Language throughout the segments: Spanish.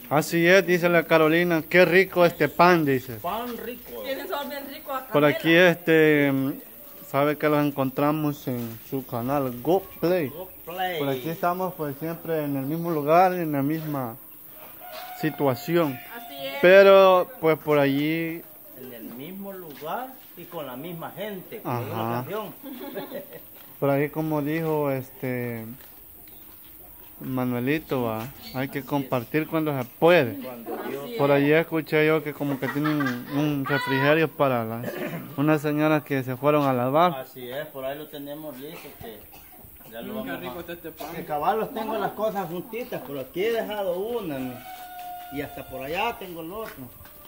Así es, dice la Carolina, qué rico este pan, dice. Pan rico. Tiene sabor bien rico a Por canela. aquí sabe que los encontramos en su canal Go Play. Go Play. Por aquí estamos pues siempre en el mismo lugar, en la misma situación. Así es. Pero pues por allí, En el mismo lugar y con la misma gente. Como dice Ajá. la canción. por ahí como dijo Manuelito, hay que compartir cuando se puede. Cuando Dios Por allí escuché yo que como que tienen un refrigerio para unas señoras que se fueron a lavar. Así es, por ahí lo tenemos listo que ya lo Qué vamos rico a... está este pan. Que caballos tengo las cosas juntitas, pero aquí he dejado una, ¿no? Y hasta por allá tengo el otro.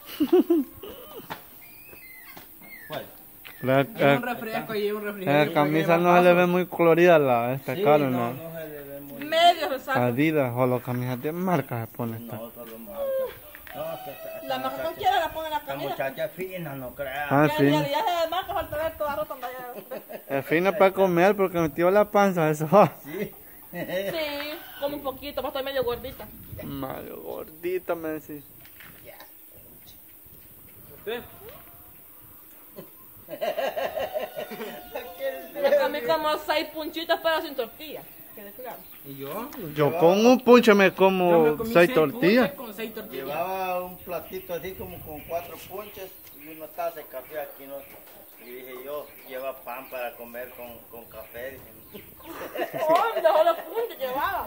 ¿Cuál? Hay un refresco y un refrigerio. La camisa no se le ve muy colorida esta Sí, cara, no, ¿no? no se le ve muy... Medio resalto. Adidas o las camisas de marca se pone esta. No, solo marca. No, La marca cualquiera la pone en la Esta camisa. muchacha es fina, no creas. Ah, Ya, sí. ya, ya se marca falta ver toda rota. Es fina para comer porque me metió la panza, eso. Sí. Sí, como un poquito, pues estoy medio gordita. Madre gordita me decís. ¿Usted? Me comí como 6 punchitas pero sin tortilla. Quede claro. ¿Y yo? Yo con un punche me Yo me como comí 6 6 tortillas. punches con 6 tortillas. Llevaba un platito así como con 4 ponches y una taza de café aquí, ¿no? Y dije yo, lleva pan para comer con café. Dije, ¡Oh, mejor los punches llevaba!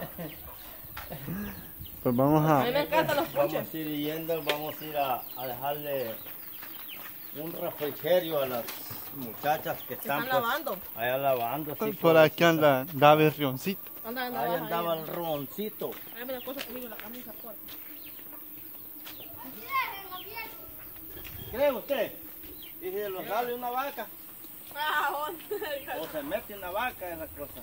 Pues vamos A mí a... me encantan los punches. vamos a ir yendo, vamos a ir a dejarle un refrigerio a las muchachas que Están están pues, lavando. allá lavando. Sí, Por aquí anda David Rioncito. Anda, anda, Ahí baja, andaba ahí. el roncito. Ay, mira, cosa conmigo la camisa, por. ¿Cree usted? Dice, lo sale una vaca Ah, ¿dónde? o se mete una vaca en la cosa.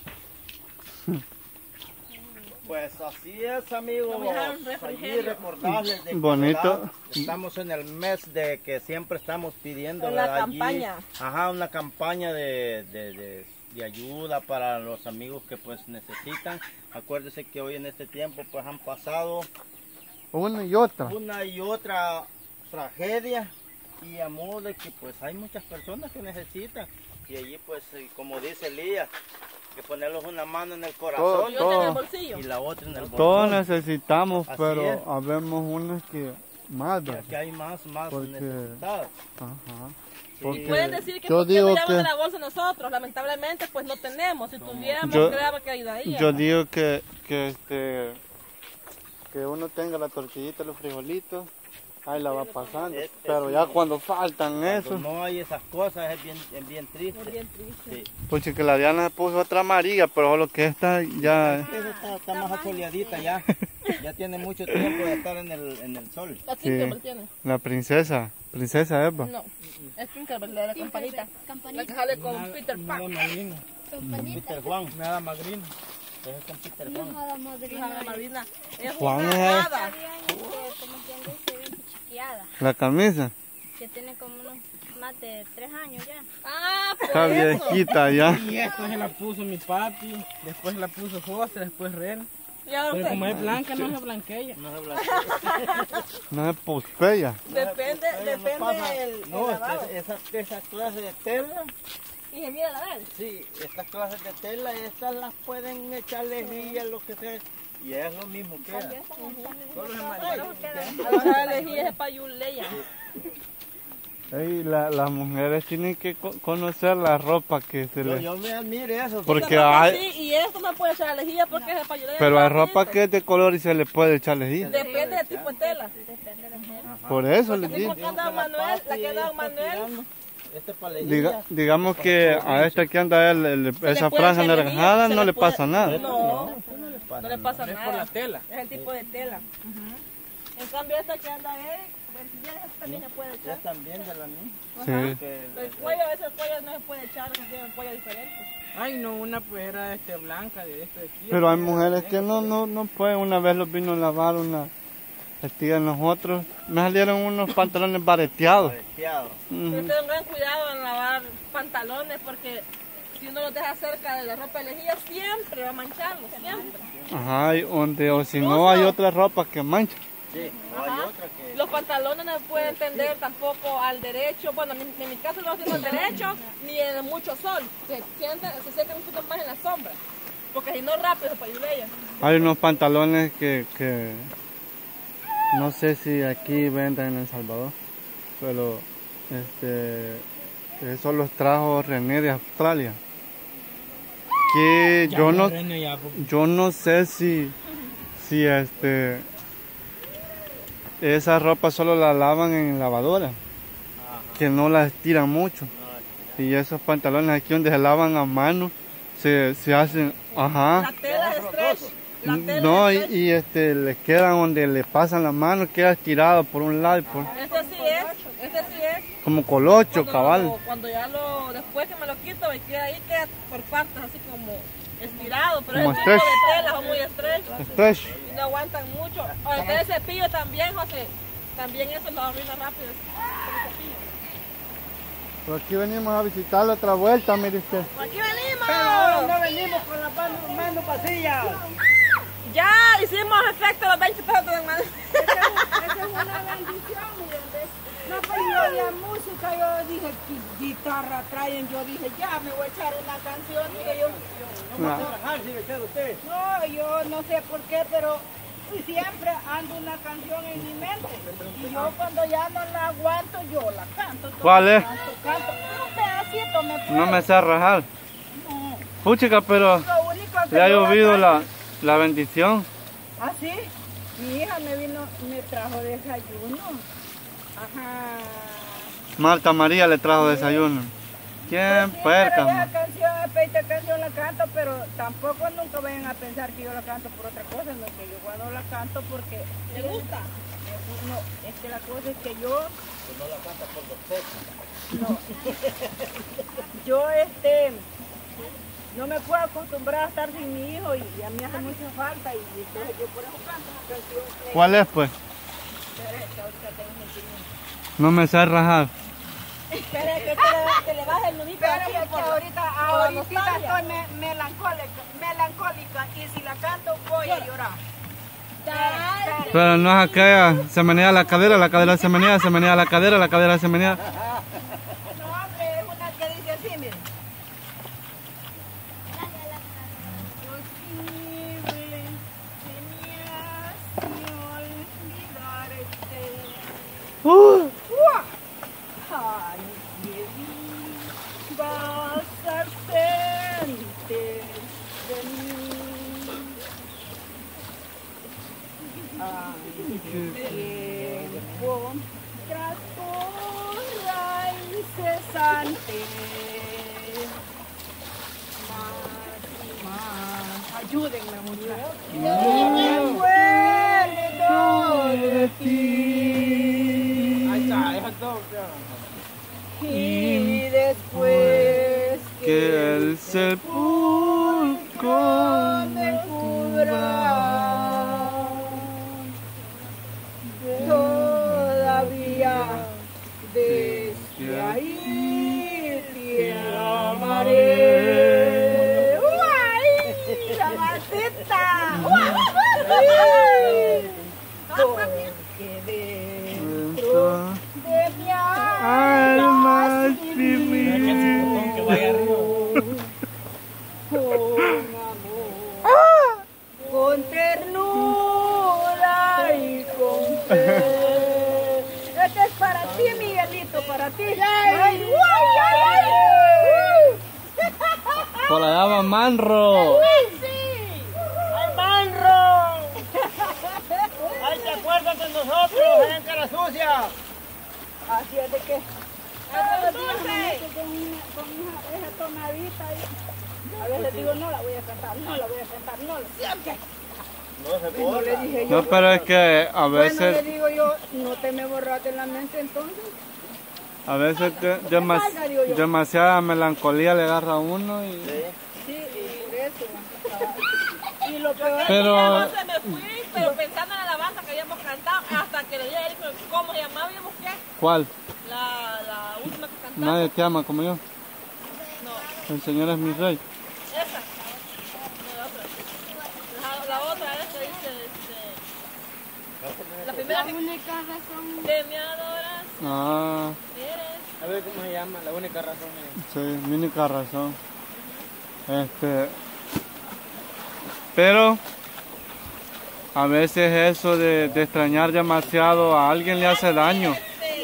Pues así es, amigos. Vamos a dejar un Allí refrigerio. recordarles de que, Bonito. ¿verdad? Estamos en el mes de que siempre estamos pidiendo Una ¿verdad? Allí, campaña. ajá, una campaña de ayuda para los amigos que pues necesitan. Acuérdense que hoy en este tiempo pues han pasado Una y otra. una y otra tragedia y a modo de que pues hay muchas personas que necesitan y allí pues como dice Elías, que ponerlos una mano en el corazón Y otra en el bolsillo. y la otra en el Todos bolsillo. necesitamos, Así pero es. habemos unas que más, Que ¿verdad? aquí hay más Porque- necesitadas. Ajá. Sí. Porque Pueden decir que yo por qué digo no llevan que- de la bolsa nosotros. Lamentablemente, pues no tenemos. Si tuviéramos, Yo- créame que ayudaría. Yo digo que uno tenga la tortillita, los frijolitos, ahí la va pasando. Pero ya cuando faltan eso, Cuando no hay esas cosas es bien triste. Es bien triste. Sí. pues que la Diana se puso otra amarilla, pero solo que esta ya... Esa está más asoleadita ya. Ya tiene mucho tiempo de estar en el sol. La Sí. Tinkerbell tiene. La princesa Eva. No, es Tinkerbell, la de la campanita. La que Campanita. sale con Peter Nada Pan. madrina. Campanita. Peter Juan. Nada madrina. Ese es con Peter No Juan. joda La madrina. madrina. Es Juan una es- hada. Sabían que, como quien dice, bien chiqueada. La camisa. Que tiene como unos más de 3 años ya. Ah, por Está eso. viejita ya. Y esta se la puso mi papi, después la puso José, después Ren. Y ahora Pero usted, como es blanca, no se blanquea. No se blanquea. No es pospeya. depende el No, lavado. esa clase de tela, Y se mira la vez. sí, estas clases de tela, estas las pueden echar lejía, lo que sea, y es lo mismo que Solo Solo es es amarillo. queda. A la lejía es payuleya. Ey, las mujeres tienen que conocer la ropa que se les... Yo me admiro eso. Porque hay... Sí, y esto no puede echar la lejía porque es payuleya. Pero hay ropa que es de color y se le puede echar lejía. Depende del tipo de tela. Depende de la gente. Por eso les Así digo. como que anda Manuel, la que anda Manuel. Este es para lejía. Digamos que a esta que anda esa puede franja echar anaranjada lejía, no se le le puede- pasa nada. No, no le pasa Es por nada. la tela. Es el tipo de tela. En cambio esta que anda él, ya esa también se puede Ya echar. también de la misma. Sí. Que- El cuello, a veces el cuello no se puede echar, se tiene un cuello diferente. Ay, no, una pues era blanca de este aquí. Pero hay mujeres que no pueden. Una vez los vino a lavar una vestida de nosotros. Me salieron unos pantalones bareteados. Pareteado. Ujú. Pero tengan cuidado en lavar pantalones porque si uno los deja cerca de la ropa de lejía, siempre va a mancharlos, siempre. Ajá, o si no hay otra ropa que mancha. Sí, o hay Ajá. otra que... Los pantalones no se pueden tender tampoco al derecho. Bueno, en mi caso no hacemos al derecho ni en mucho sol. Se secan un poquito más en la sombra. Porque si no rápido se puede ir ella. Hay unos pantalones que no sé si aquí venden en El Salvador, pero eso los trajo René de Australia. Que Ya yo me no, reño ya, porque yo no sé si esa ropa solo la lavan en lavadora, que no la estiran mucho. Y esos pantalones aquí donde se lavan a mano se hacen, ajá. La tela es stretch. La tela No, es stretch. y le quedan donde le pasan la mano, queda estirado por un lado, y Este sí es. como colocho, Cuando cabal. cuando ya después que me lo quito, me queda ahí, queda por partes, así como estirado. Pero Como es tipo stretch. de tela, son muy stretch. Stretch. Y no aguantan mucho. O el cepillo también, José. También eso lo arruina rápido. Con el cepillo. Pero aquí venimos a visitarlo otra vuelta, mire usted. ¡Por aquí venimos! Pero no venimos con las manos vacías. Ya hicimos efecto los 20 pesos de mano. Esa es una bendición, ¿entiendes? No, pero yo la música, yo dije, ¿qué guitarra traen? Yo dije, ya me voy a echar una canción. Dije yo, no, yo no sé por qué, pero siempre ando una canción en mi mente. Y yo cuando ya no la aguanto, yo la canto. ¿Cuál es? Canto, un pedacito me puedo. No me sé rajar. No. Puchica, pero Lo único que le ha yo llovido canto- la bendición. ¿Ah, sí? Mi hija me trajo desayuno. Ajá. Marta María le trajo desayuno. ¿Quién Sí, perca? pero Ma? esa canción, esta canción la canto, pero tampoco nunca vayan a pensar que yo la canto por otra cosa, no, que yo cuando la canto porque... ¿Le gusta? No, es que la cosa es que yo... No la canta por los peces. No. Yo, no me puedo acostumbrar a estar sin mi hijo y a mí hace mucha falta y entonces yo por eso canto una canción que... ¿Cuál es, pues? No me sé rajar. Espera que le baje el nudito. Pero aquí es que por- ahorita nostalgia. estoy melancólica y si la canto voy a llorar. Pero no es aquella, se menea la cadera se menea la cadera se menea. No, hombre, es una que dice así, miren. Posible se me hace olvidarte. Ay, qué vas a ausente de mí. Ay, tiempo transcurra incesante. Más y más. Ayúdenme, muchachos. Me acuerdo de ti. ahí está, deja todo. Y después Que el sepulcro me cubra, todavía desde ahí te amaré. ¡Uy! ¡La maceta! Porque dentro de mi alma alma viviré Que vaya arriba. con amor, con ternura y con fe. Este es para ti, Miguelito, para ti. ¡Ay, uy, ay, ay! Por allá va Manro. ¡Sí! ¡Ay, Manro! ¡Ay, te acuerdas de nosotros, en cara sucia! Así es de que... con esa tonadita ahí. A veces digo, no la voy a cantar, siempre. No se Y no le puede. dije yo. No, pero es que a Bueno, le veces, digo yo, no te me borraste en la mente entonces. demasiada melancolía le agarra a uno y... Sí, y por eso. Y lo peor Pero No se me fui, pero pensando en la alabanza que habíamos cantado, hasta que le dije a él, ¿cómo se llamaba? ¿Habíamos qué? ¿cuál? La última que cantamos. Nadie te ama como yo. No, El Señor es mi rey. esa. No, la otra. La otra es que dice, La primera única razón que me adoras eres. A ver cómo se llama, la única razón es. Sí, mi única razón. Pero a veces eso de extrañar demasiado a alguien le hace daño.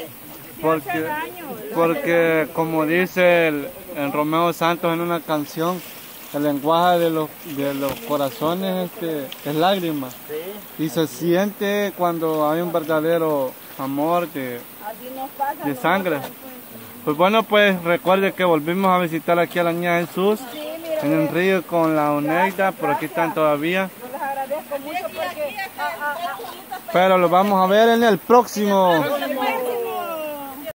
Porque como dice el Romeo Santos en una canción, el lenguaje de los corazones es lágrima. Y se siente cuando hay un verdadero amor de sangre. Pues bueno, pues recuerde que volvimos a visitar aquí a la Niña Jesús en el río con la Oneida, por aquí están todavía. Les agradezco mucho porque... Pero lo vamos a ver en el próximo